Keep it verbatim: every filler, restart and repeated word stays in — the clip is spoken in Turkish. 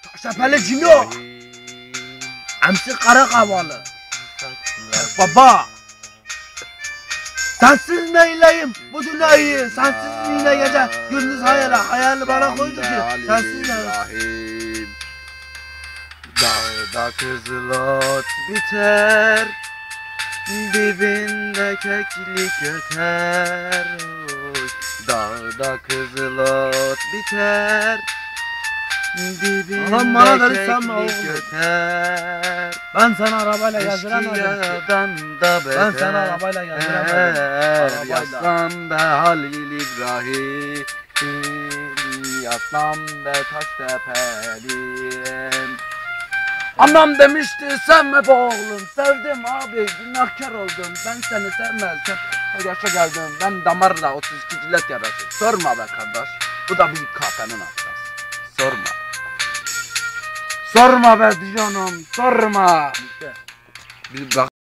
Taştepe'li Cino. Emsi Karakavalı. Baba. Sensiz neyleyim bu dünyayı, sensiz yine gece gündüz hayala, hayali bana koydu ki sensiz neyleyim. Dağda kızılot biter, dibinde keklik öter. Oy. Dağda kızılot biter, dibinde Anam bana verirsen mi keklik oğlum? öter. Ben sana arabayla gezdiremedim. Eşkıyadan da beter. Ben sana arabayla gezdiremedim. Arabayla. Yaslan be Halil İbrahim, yaslan be Taştepe'lim. Anam demişti sevme be oğlum, sevdim abi, günahkar oldum. Ben seni sevmezsem o yaşa geldim, ben damarla otuz iki cilet yarası. Sorma be kardeş, bu da bir kafenin hatası. Sorma. Sorma be canım, sorma. Bir bak.